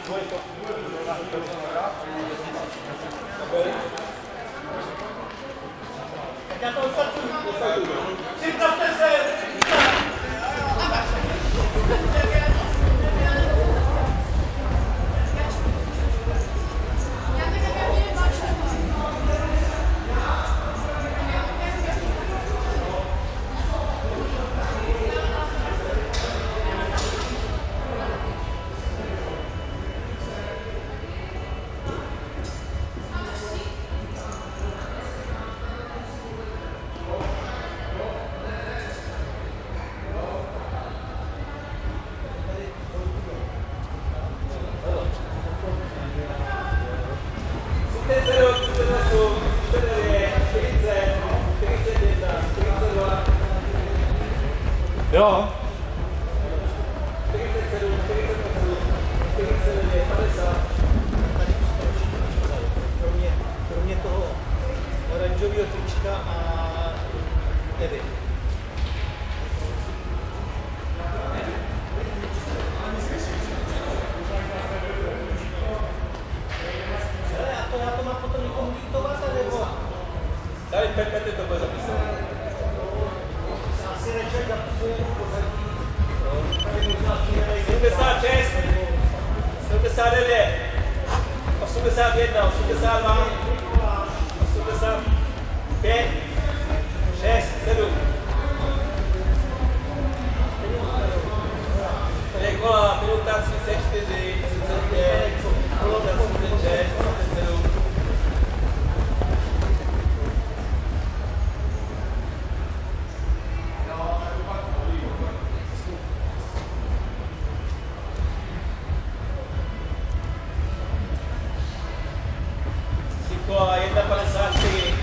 Tak já to odstartuju. Připravte se! Jo. Kromě toho oranžového trička a tedy. Já to mám potom někomu dítovat, nebo? Tady Pepe ty to bude zapisovat. Asi neček zapisuje pořadí. 76, 79, 81, 82, 85, 6, 7. Dvě kola, minuta 34, 35, 36, 37. Kola 1,54.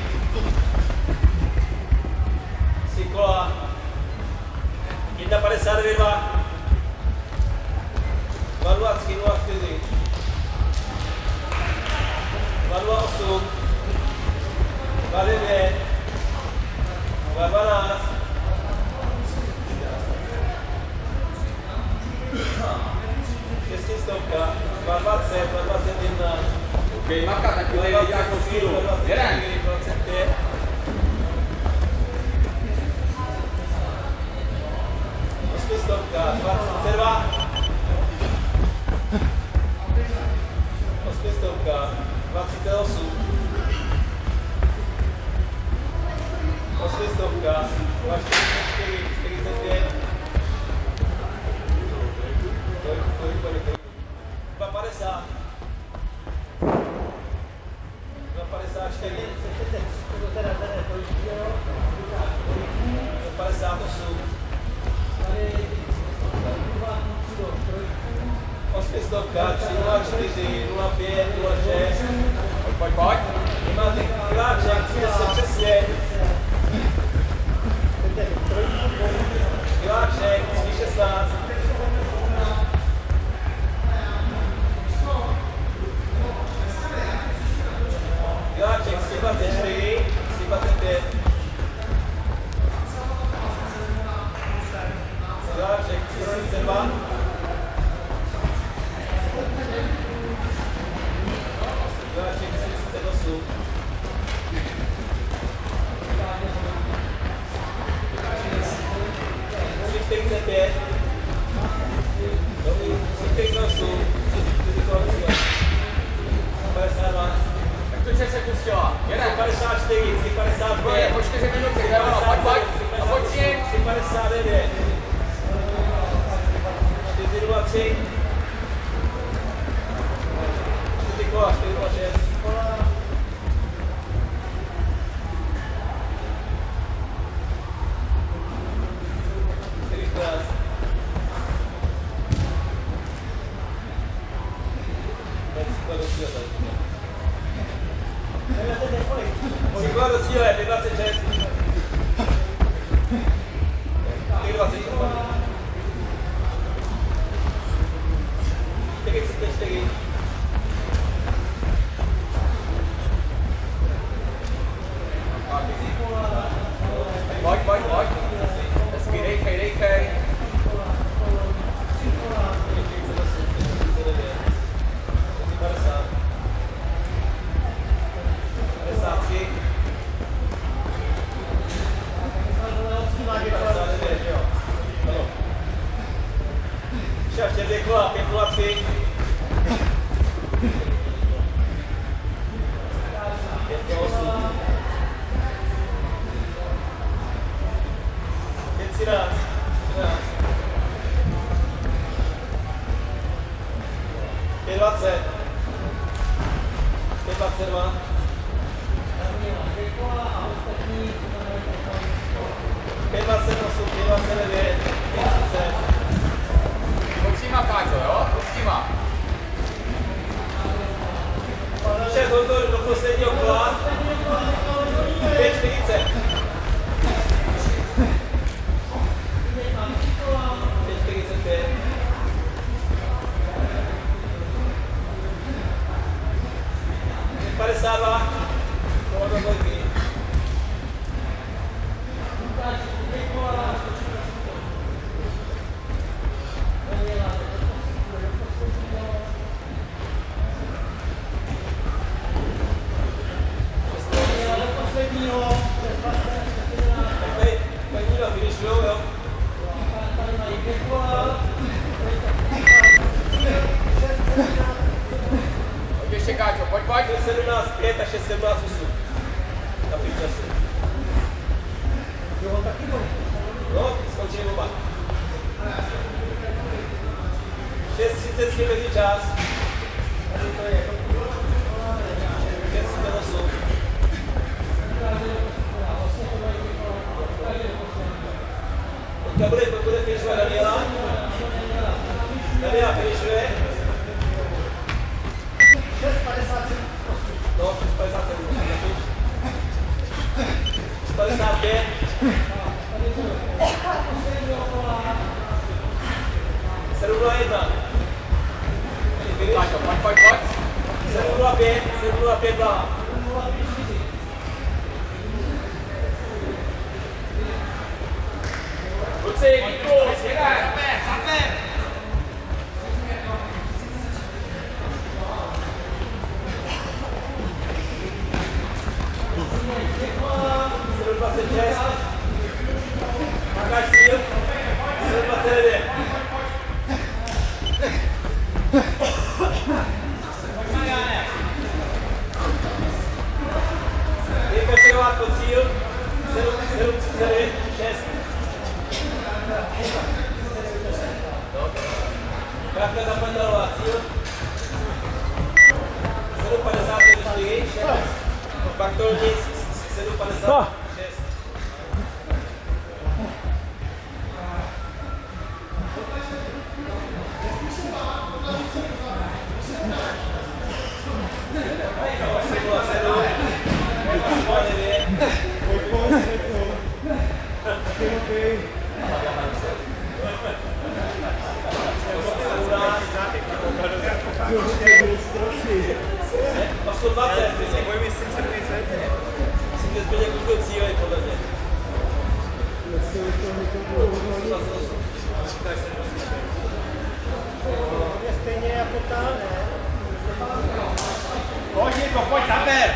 3 kola 1,52. 2,03, 0,4. 2,08. 2,9. 2,12. 600, 2,20, 2,21. Okej, Maka, tak jo, nějakou sílu. Jeden. 25. 800, 22. 800, 28. 800, 244, 45. 250. 254, 58, 800, 304, 05, 06. Pojď. Máte kiláček, přijde se přesně. Kiláček, 316. Kiláček, 324, 325. Kiláček, 332. Kiláček, 338. Dobrý, 358. 52. Tak to se pustila. Jeden. 54, 55. Po 4 minuty, pojď. A pojď s ním. 359. 403. 4 kola, 406. Příklad do cíle, 26. 20. 44. Pojď. Hezky, dejchej. Ještě 2 kola, 5:03. 5:08. 5:13. 5:20. 5:22. 5:28, 5:29, 5:30. Pojď s nima, Páťo, jo? Pojď s nima. 6 hotový do posledního kola. 5:40. 5:45. 5:52. Kolo do dvojky. 17:5 a 6:17:8. Na pětčasu. No, skončili oba. 6:33 mezi čas. 6:38. Teďka bude finišovat Daniela. Daniela finišuje. 6:57. No, 6:57. 6:55. 7:01. Pojď. 7:05. 7:05 Blaha. 7:26. Makáš cíl. 7:29. Jdeme převádět po cíl. 7:39. 6. Krátka zapandalová cíl. 7:54. 6. Pak to nic. 7:56. 8:20. Myslím, že Zbyněk už byl cílej, podle mě. 8:28. Je stejně jako ta, ne? Pojď, Jirko, pojď, zaber!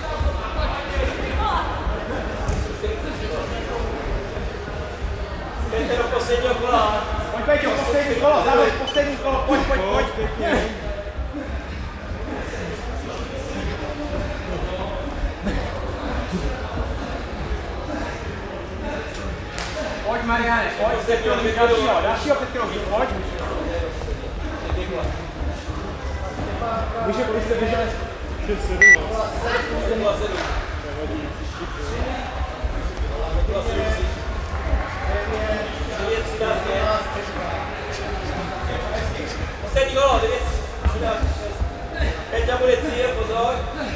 Jdete do posledního kola. Pojď, Peťo, poslední kolo, zaber, poslední kolo, pojď. Pojď, Mariane, pojď, dalšího Petrovi, pojď. Víš, kolik jste běželi? 7:07. 9:13. Poslední kolo, 9:13. Peťa bude cíl, pozor.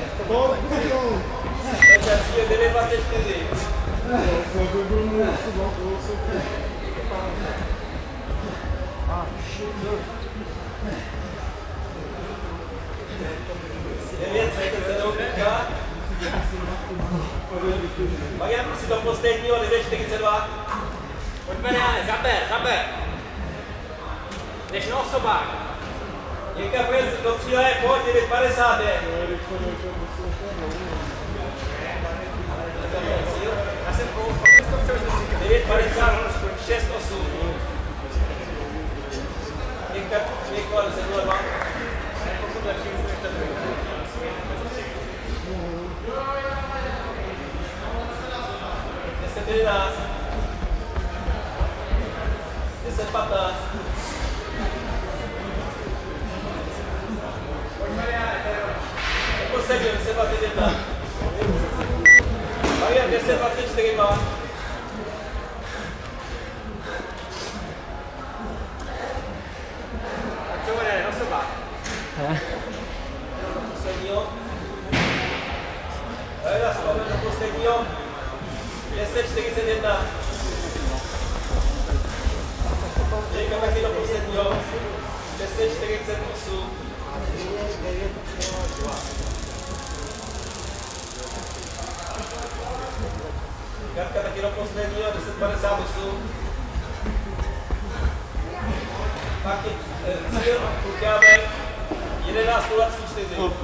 Peťa cíl 9:24. Pak jen si do posledního 9:42. Pojď Mariane, zaber. Jdeš na osobák. Jirka, pojď do cíle, pojď, 9:50 je. Já jsem 9:56, 8. Jirka, Teďka někoho se doleva. Pokud lepší, musím ještě druhý. 10-11. 10-15. Poslední, 10-21. Marian, 10-24 má. Co bude, na seba? Posledního. Hejda, vzpomín do posledního. 10-41. Jejka taky do posledního. 10-48. Katka taky do posledního. 10-58. Pak je cíl, ukáme 11-24.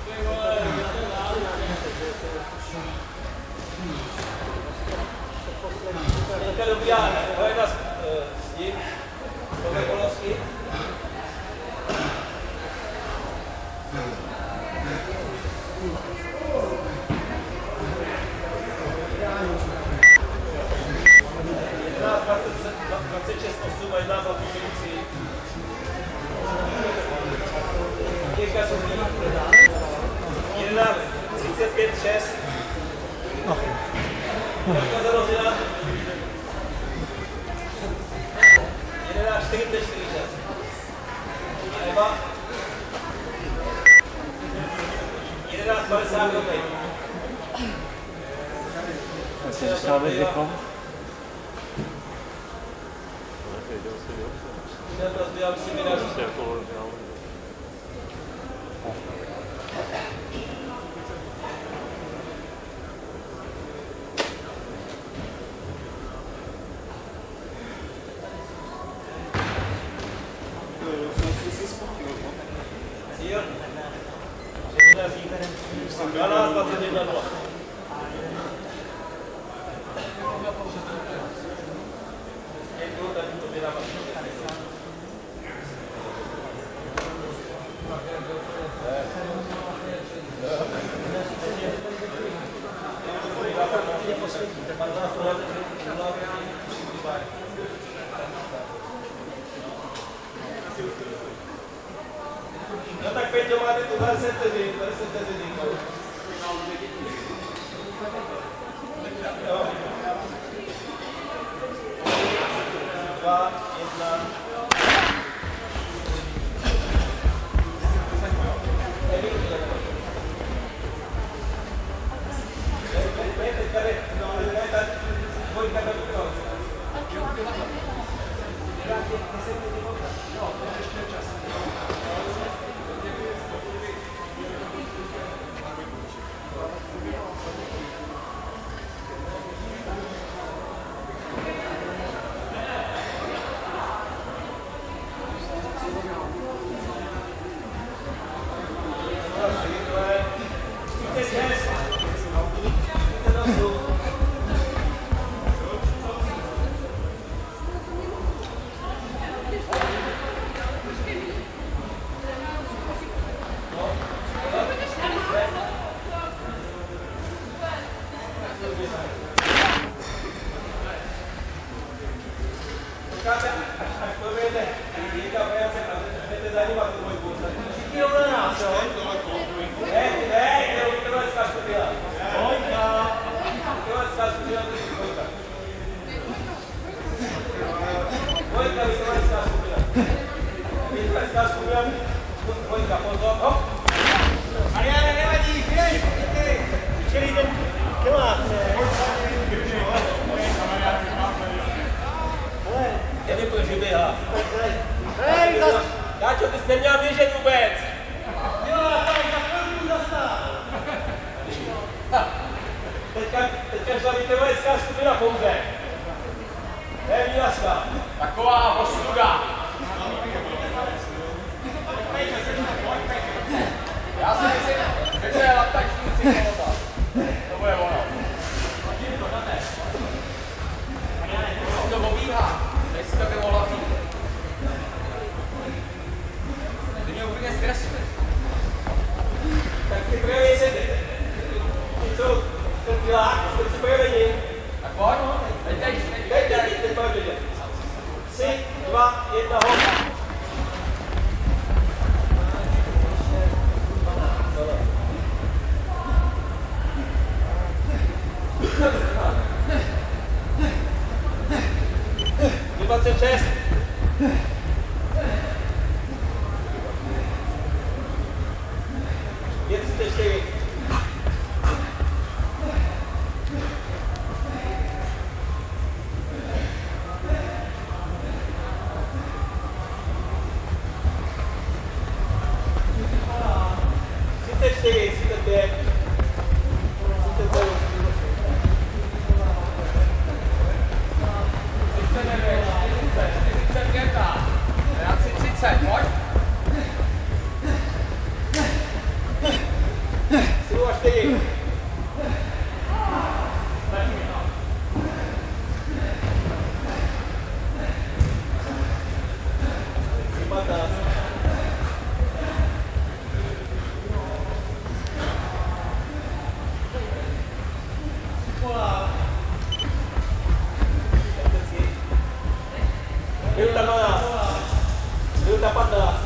Teďka dobíhá Helena s tím, podle Kolovsky. Jedna 26-8 a jedna 23. Jirka Sophie. 11-35-6. Jirka Zarožina. 11-44-6. Eva. 11-50 rovnej. Cíl. 12-21-0. No tak Peťo, máte tu 20 vteřin. Jo. 2, 1. Mariane, nevadí, běž! Čili ten kilák. Nevím, proč vyběhá. Hej, zas! Dáčo, ty jsi neměl běžet vůbec. Jo, tam za chvilku zastál. Teďka šla vytrvalejská skupina pouze. Ne, Mílaška. Taková postuda. Já si myslím, že to je laptační psychologa. To bude ono. To obíhá. Teď si to by mohla být. Tak připravěj se. Ty co? Ten pilák, jste připraveni. Tak pojď. Teď pojď vidět. 3, 2, 1, hop. Dvacet šest. Je 34. Minuta 12. Minuta 15.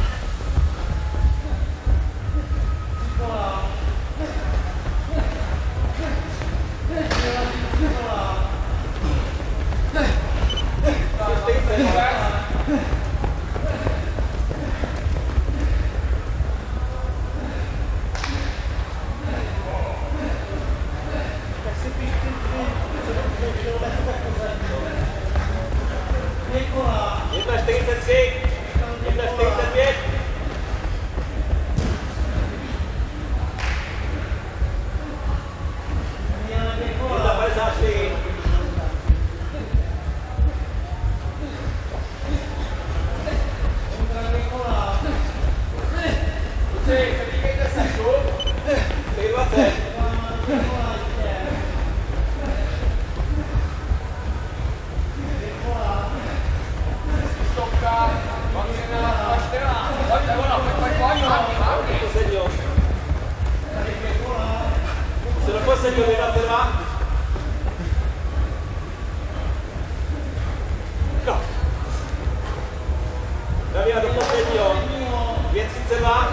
Davida do posledního. 2:32.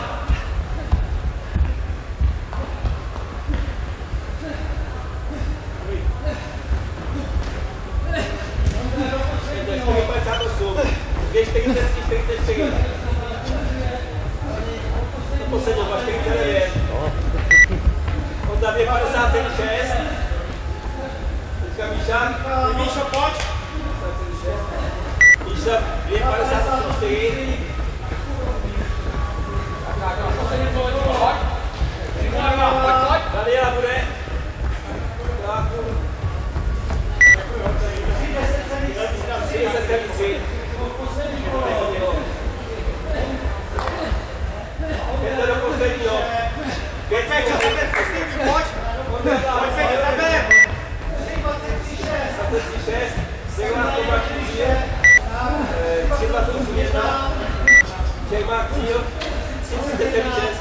Do posledního, 2:49. Od za 2:56. Teďka Míša. Míšo, pojď. Míša, 2:54. Daniela bude. Pět do posledního. 5 čas, pojď. Pojď se do tebe. 23:6. Segura to má cíl. 3:21. Čech má cíl. 3:36.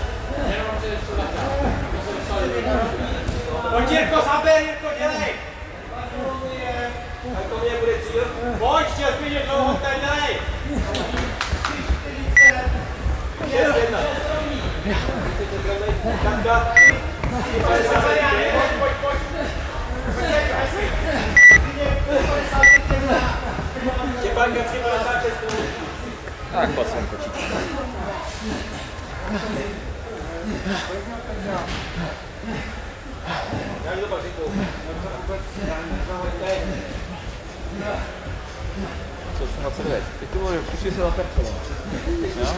Pojď Jirko, zaber, Jirko, dělej! Tak to mě bude cíl. Pojď, chtěl jsi vidět dlouho, tady dělej! 6:1. Kanka. 3:55. Pojď. Štěpánka 3:56. Tak, pojď sem počítat. Jak to pak řeknu? Co jsme na CD? Teď to bude, pustíš se za percelo. Jo?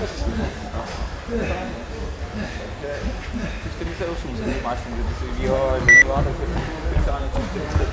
48, když máš tam, kdyby si výho a výho, tak je speciálně 40.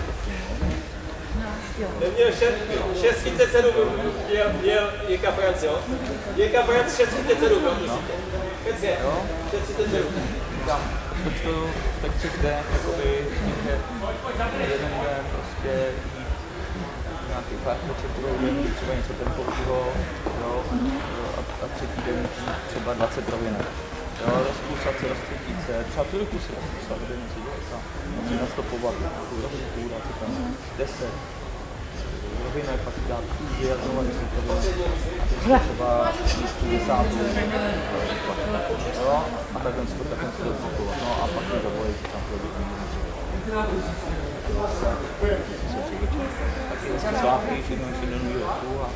Neměl 6:37 měl Jirka Franc, jo? Jirka Franc 6:37, jo? Přesně, 6:37. Tam počtu tak 3 den, jakoby, jeden den prostě nějaký pár počet, třeba něco tempového, jo, a třetí den třeba třeba 20 rovinek. Jo, rozpůsat se, rozcvičit se, třeba tu ruku si rozpůsat, aby něco dělat sám. Musí nás to pobavit, půl, co tam, 10 rovinek, pak dát kůži, jak znovu 10 rovinek. A třeba 10. Jo, a takhle to opakovat. No a pak to dovolit, tam chodit. Taky svátky, všechno nový roku a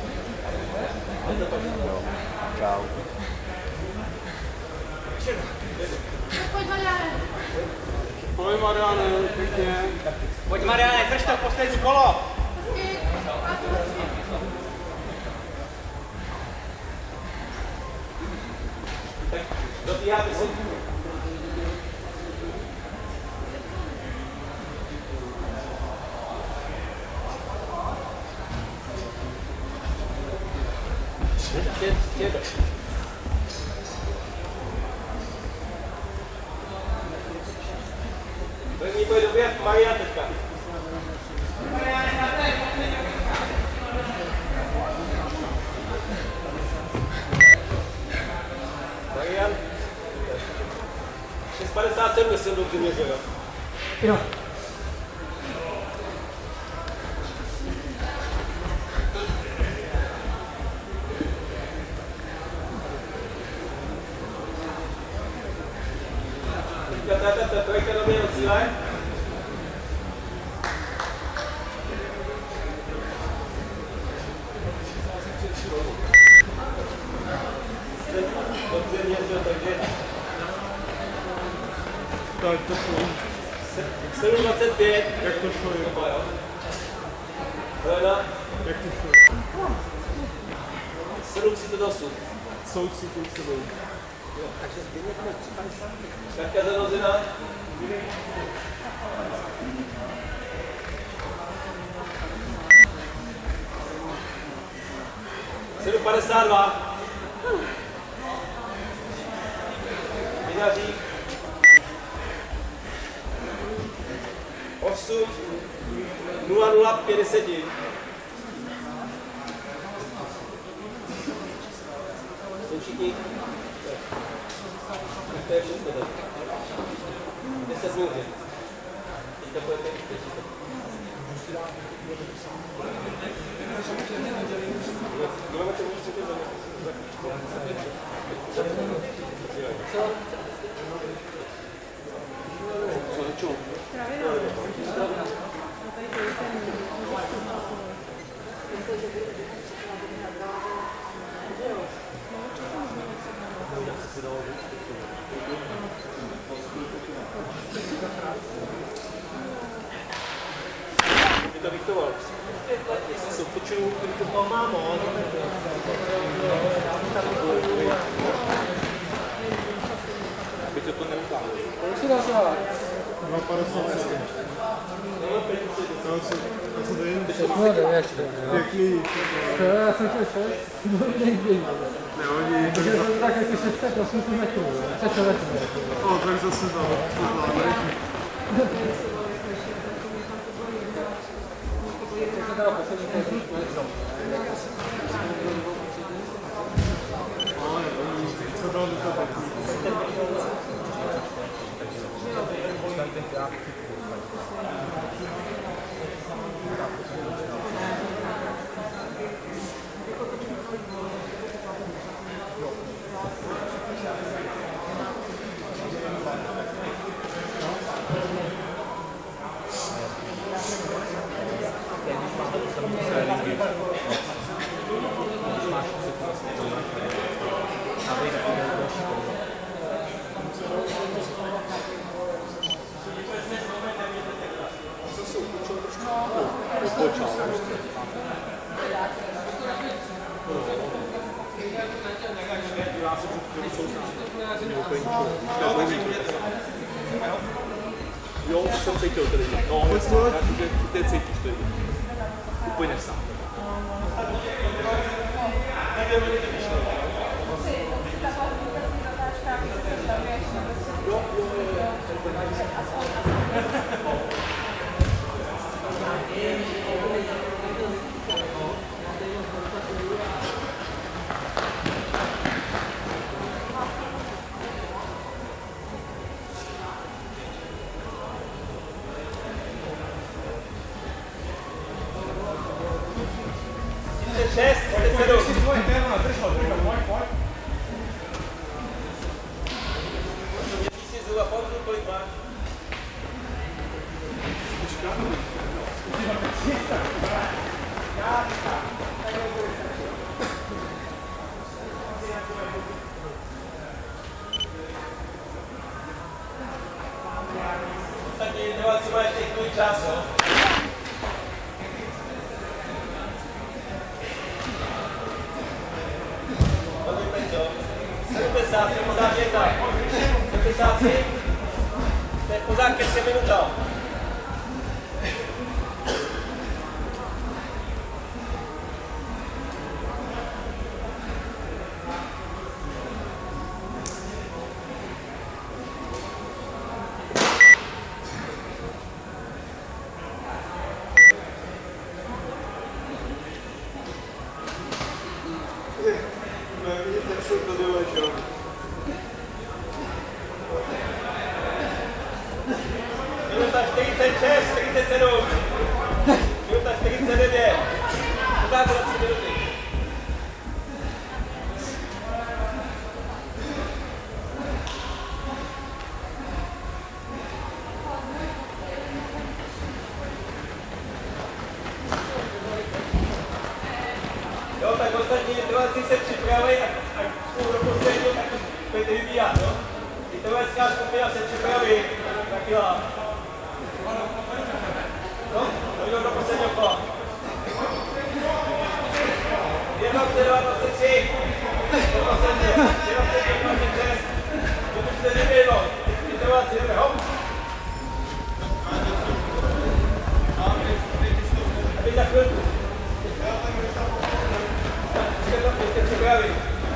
čau. Pojď Mariane, pěkně. Pojď Mariane, drž to poslední kolo. Tak dobíháte si. První bude dobíhat Marian teďka. Marian. 6,57 jsem dobře měřil. Jo. Trojka době do cíle. Dobře měřil, takže... Tak to šlo. 7,25. Jak to šlo? Helena. Jak to šlo? 7,38. Souci tu sebou. Takže zbytně jsme 3,50. Kaťka Zanozina. $7,52. Vinařík. 8,0050. Jsou všichni? To je všechno tady. 10 minut. Teďka pojďte počítat. Co? Ty to diktoval. Jsou počinu, který to tam mám, aby to neutáhlo. Kolik si dal dělat? 2,57. Co to je? 6,9. Pěkný. Já jsem chtěl 6. Nevadí. Takže to tak jako 608 metrů. 6 metrů. O, tak zase to zvládne. Co dal do toho? Jo, už jsem cítil tedy. No, ty cítíš tedy. Úplně sám. kolik máš? Ostatní intervalci máš těch tvůj čas, jo? Pojď, Peťo. 70, 71. 73. To je pořád ke minuta. Minuta 46, 47. Minuta 49. Pořád za 3 minuty. Jo, tak ostatní intervalci se připravují a půl do posledního taky pojďte vybíhat, jo? Intervalská skupina se připraví, taky lá. No, jdou do posledního kola. 22, 23, do posledního, 23, 26, dopušte vyběhnout, intervalci jdeme, hop. Aby za chvilku. Jste připraví.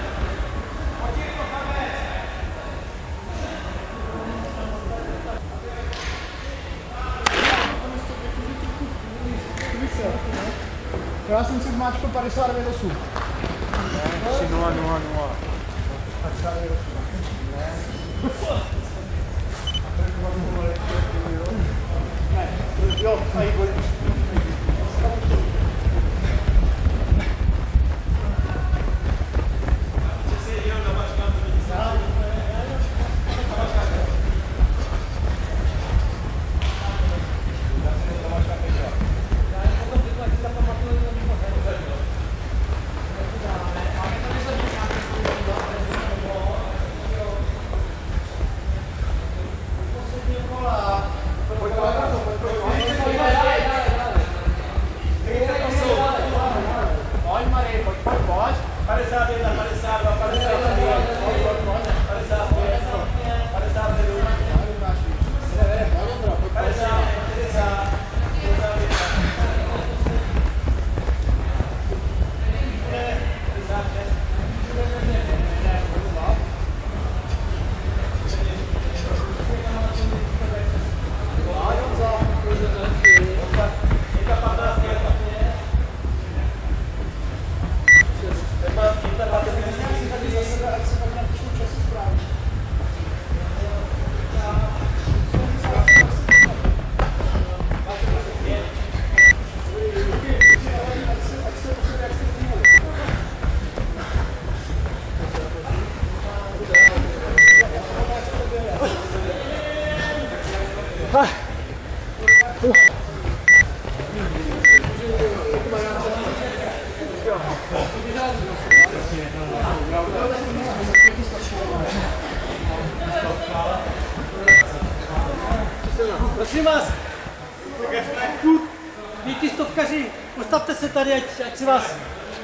Já jsem si zmáčkl 59,8. 3-0-0-0. Jo, a jí bolí. Prosím vás, díky stovkaři, postavte se tady, ať si vás...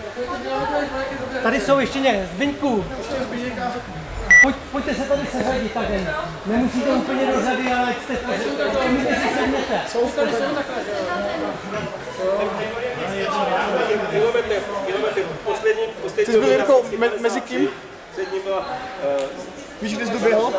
Tady jsou ještě nějaké, Zbyňku. Pojďte se tady seřadit takhle. Nemusíte úplně do řady, ale ať jste můžete si sedněte. Kilometr, poslední Ty jsi byl jako mezi kým? Přední byla... Víš, kdy jsi doběhl?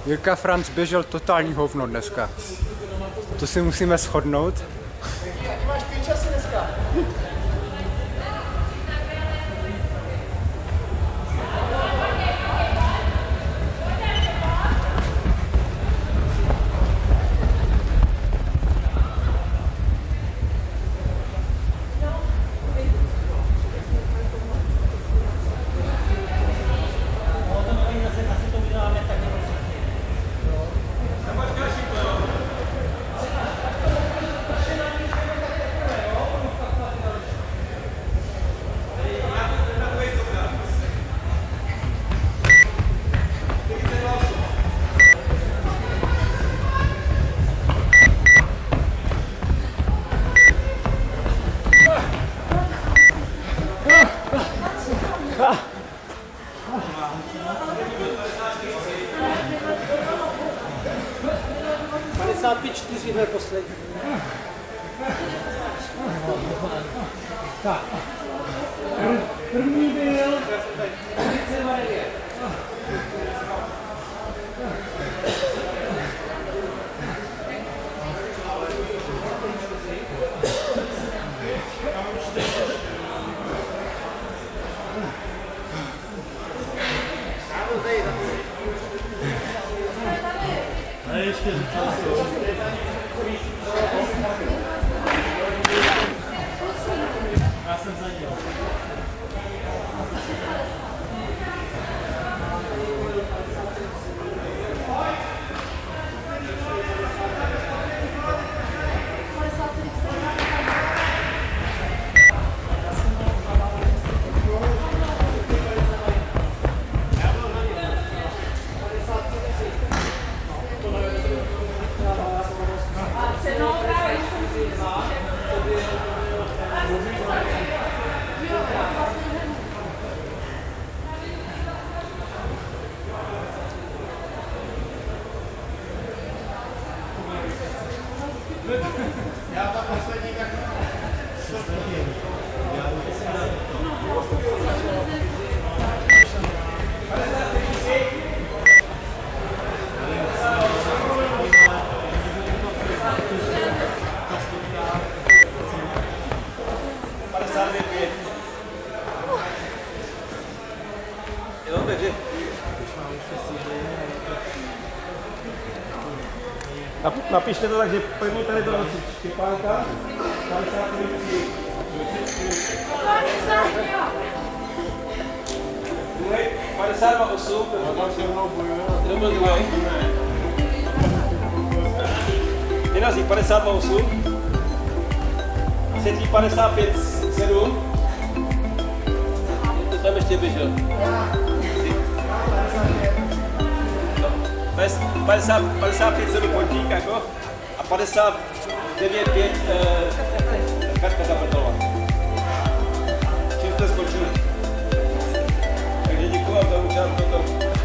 Jirka Franc běžel totální hovno dneska. To si musíme shodnout. Jaký máš ty časy dneska? Čtyři poslední. Tak. První byl 39. A ještě říkal já jsem za ním. Já ta poslední tak... Napište to tak, že první tady byla Štěpánka, 52,8, to byl druhý. Jinak 52,8, třetí 55,7, to tam ještě běžel. 55,7 Pontík jako a 59,5 Katka Zabrdolová. Čím jste skončili? Takže děkuji vám za účast.